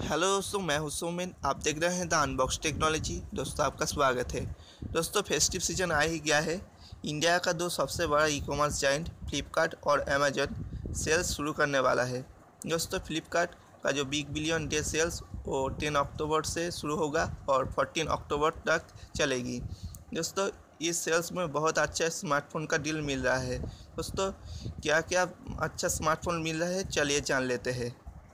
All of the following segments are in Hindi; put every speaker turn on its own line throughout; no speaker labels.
हेलो दोस्तों, मैं हूं सोमेन। आप देख रहे हैं द अनबॉक्स टेक्नोलॉजी। दोस्तों, आपका स्वागत है। दोस्तों, फेस्टिव सीजन आ ही गया है। इंडिया का दो सबसे बड़ा ई कॉमर्स जाइंट फ्लिपकार्ट और अमेजन सेल्स शुरू करने वाला है। दोस्तों, फ्लिपकार्ट का जो बिग बिलियन डे सेल्स वो 10 अक्टूबर से शुरू होगा और 14 अक्टूबर तक चलेगी। दोस्तों, इस सेल्स में बहुत अच्छा स्मार्टफोन का डील मिल रहा है। दोस्तों, क्या क्या अच्छा स्मार्टफोन मिल रहा है, चलिए जान लेते हैं।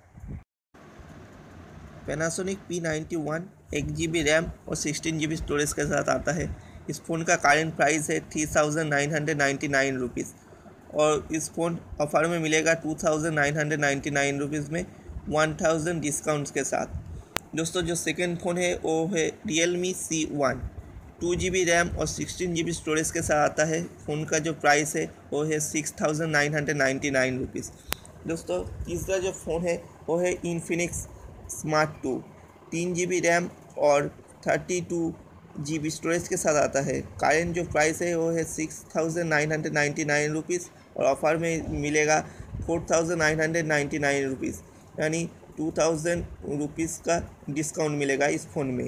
पैनासोनिक P91 1 GB रैम और 16 GB स्टोरेज के साथ आता है। इस फ़ोन का करेंट प्राइस है 3999 रुपीज़ और इस फ़ोन ऑफर में मिलेगा 2999 रुपीज़ में 1000 डिस्काउंट्स के साथ। दोस्तों, जो सेकेंड फ़ोन है वो है Realme C1 2 GB रैम और 16 GB स्टोरेज के साथ आता है। फ़ोन का जो प्राइस है वो है 6999 रुपीज़। दोस्तों, तीसरा जो फ़ोन है वो है इन्फिनिक्स स्मार्ट 2 3 GB रैम और 32 GB स्टोरेज के साथ आता है। करेंट जो प्राइस है वो है 6999 रुपीज़ और ऑफर में मिलेगा 4999 रुपीज़, यानी 2000 रुपीज़ का डिस्काउंट मिलेगा इस फ़ोन में।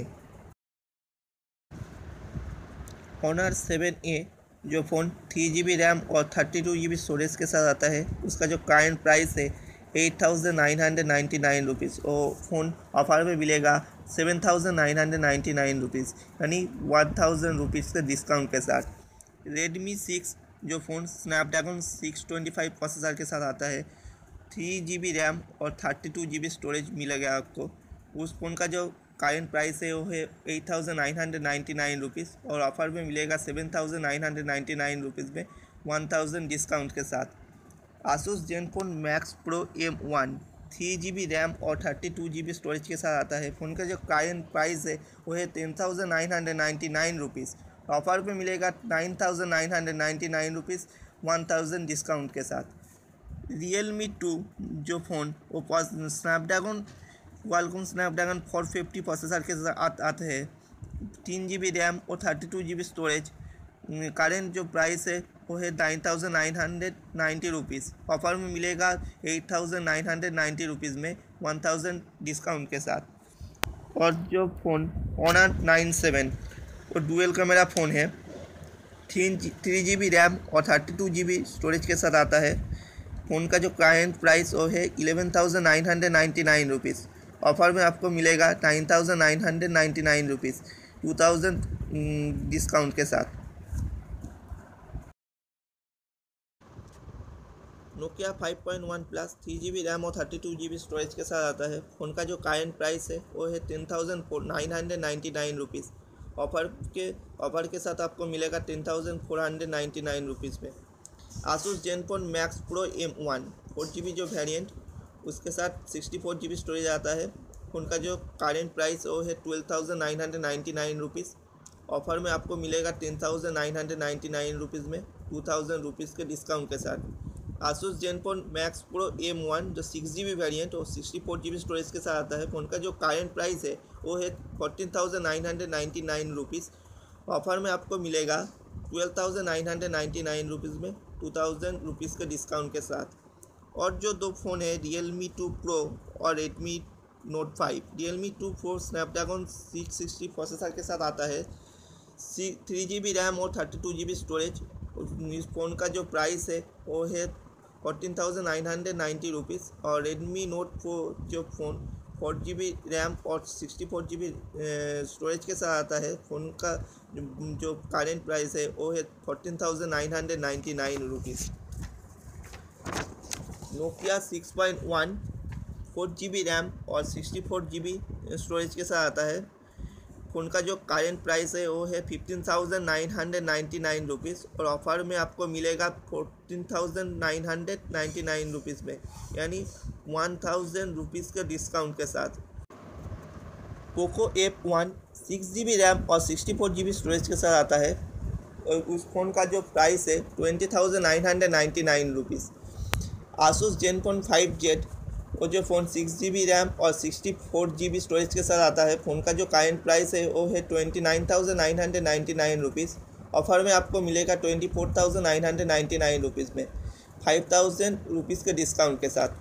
Honor 7A जो फ़ोन 3 GB रैम और 32 GB स्टोरेज के साथ आता है, उसका जो करेंट प्राइस है 8999 रुपीज़ और फ़ोन ऑफर में मिलेगा 7999 रुपीज़, यानी 1000 रुपीज़ के डिस्काउंट के साथ। Redmi 6 जो फ़ोन स्नैपड्रैगन 625 प्रोसेसर के साथ आता है, 3 GB रैम और 32 GB स्टोरेज मिलेगा आपको। उस फ़ोन का जो करेंट प्राइस है वो है 8999 रुपीज़ और ऑफर में मिलेगा 7999 रुपीज़ में 1000 डिस्काउंट के साथ। Asus Zenfone Max Pro M1 3 GB RAM और 32 GB स्टोरेज के साथ आता है। फ़ोन का जो करेंट प्राइस है वो है 10,999 रुपीज़। ऑफर पे मिलेगा 9,999 रुपीज़ 1000 डिस्काउंट के साथ। Realme 2 जो फ़ोन वो स्नैपड्रैगन 450 प्रोसेसर के साथ आते हैं, 3 GB रैम और 32 GB स्टोरेज। करेंट जो प्राइस है वो है 9990 रुपीज़। ऑफर में मिलेगा 8990 रुपीज़ में 1000 डिस्काउंट के साथ। और जो फ़ोन Honor 97 वो डुअल कैमरा फ़ोन है, 3 GB रैम और 32 GB स्टोरेज के साथ आता है। फ़ोन का जो करेंट प्राइस वो है 11,999 रुपीज़। ऑफर में आपको मिलेगा 9,999 रुपीज़ 2000 डिस्काउंट के साथ। Nokia 5.1 प्लस 3 GB रैम और 32 GB स्टोरेज के साथ आता है। फ़ोन का जो करेंट प्राइस है वो है 10,999 रुपीज़। ऑफर के साथ आपको मिलेगा 10,499 रुपीज़ में। Asus Zenfone Max Pro M1 4 GB जो वेरिएंट, उसके साथ 64 GB स्टोरेज आता है। फ़ोन का जो करेंट प्राइस वो है 12,999 रुपीज़। ऑफर में आपको मिलेगा 10,999 रुपीज़ में 2000 रुपीज़ के डिस्काउंट के साथ। Asus Zenfone Max Pro M1 जो 6 GB वेरिएंट और 64 GB स्टोरेज के साथ आता है। फ़ोन का जो करेंट प्राइस है वो है 14,999 रुपीज़। ऑफर में आपको मिलेगा 12,999 रुपीज़ में 2000 रुपीज़ के डिस्काउंट के साथ। और जो दो फ़ोन है Realme 2 Pro और Redmi Note 5। Realme 2 Pro Snapdragon 660 processor के साथ आता है, 3 GB रैम और 32 GB स्टोरेज। इस फ़ोन का जो प्राइस है वो है 14,990 रुपीज़। और Redmi Note 4 जो फ़ोन 4 GB रैम और 64 GB स्टोरेज के साथ आता है। फ़ोन का जो करेंट प्राइस है वो है 14,999 रुपीज़। Nokia 6.1 4 GB रैम और 64 GB स्टोरेज के साथ आता है। फ़ोन का जो करेंट प्राइस है वो है 15,999 रुपीज़ और ऑफर में आपको मिलेगा 14,999 रुपीज़ में, यानी 1000 रुपीज़ के डिस्काउंट के साथ। पोको F1 6 GB रैम और 64 GB स्टोरेज के साथ आता है और उस फ़ोन का जो प्राइस है 20,999 रुपीज़। Asus Zenfone 5Z वो जो फ़ोन 6 GB रैम और 64 GB स्टोरेज के साथ आता है। फ़ोन का जो करेंट प्राइस है वो है 29,999 रुपीज़। ऑफर में आपको मिलेगा 24,999 रुपीज़ में 5000 रुपीज़ के डिस्काउंट के साथ।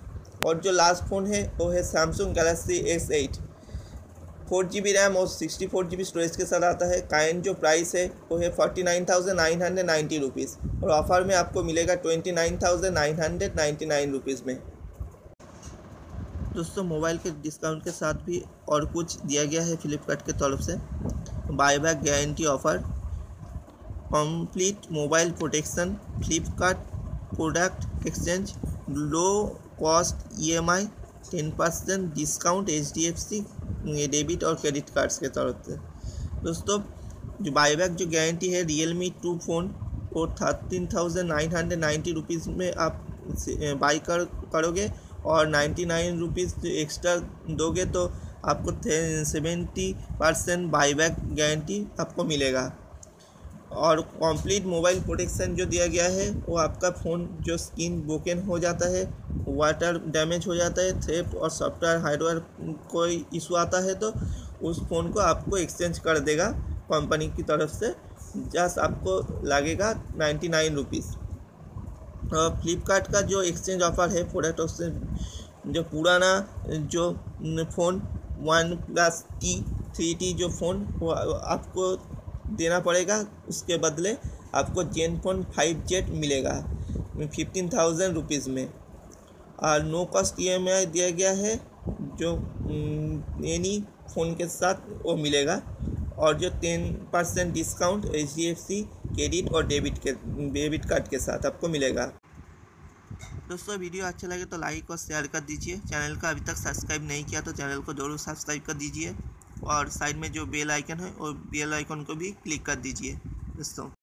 और जो लास्ट फ़ोन है वो है Samsung Galaxy S8, 4GB RAM और 64GB स्टोरेज के साथ आता है। काइन जो प्राइस है वो है 49,990 रुपीज़ और ऑफ़र में आपको मिलेगा 29,999 रुपीज़ में। दोस्तों मोबाइल के डिस्काउंट के साथ भी और कुछ दिया गया है फ्लिपकार्ट के तरफ से। Buyback guarantee offer, complete mobile protection, Flipkart product exchange, low cost EMI, 10% discount HDFC debit और क्रेडिट कार्ड्स के तरफ से। दोस्तों जो बायबैक जो गारंटी है Realme 2 फ़ोन वो 13,990 रुपीज़ में आप बाई करोगे और 99 रुपीज़ एक्स्ट्रा दोगे तो आपको 70% बाईबैक गारंटी आपको मिलेगा। और कंप्लीट मोबाइल प्रोटेक्शन जो दिया गया है वो आपका फ़ोन जो स्क्रीन ब्रोकन हो जाता है, वाटर डैमेज हो जाता है, थ्रेफ्ट और सॉफ्टवेयर हार्डवेयर कोई इशू आता है तो उस फ़ोन को आपको एक्सचेंज कर देगा कंपनी की तरफ से। जस्ट आपको लगेगा 99 रुपीज़। और फ्लिपकार्ट का जो एक्सचेंज ऑफ़र है प्रोडक्ट एक्सचेंज, जो पुराना जो फ़ोन OnePlus T 3T जो फ़ोन वो आपको देना पड़ेगा, उसके बदले आपको Zenfone 5Z मिलेगा 15,000 रुपीज़ में। और नो कॉस्ट EMI दिया गया है जो एनी फ़ोन के साथ वो मिलेगा और जो 10% डिस्काउंट HDFC क्रेडिट और डेबिट कार्ड के साथ आपको मिलेगा। दोस्तों वीडियो अच्छा लगे तो लाइक और शेयर कर दीजिए। चैनल का अभी तक सब्सक्राइब नहीं किया तो चैनल को ज़रूर सब्सक्राइब कर दीजिए और साइड में जो बेल आइकन है और बेल आइकन को भी क्लिक कर दीजिए दोस्तों।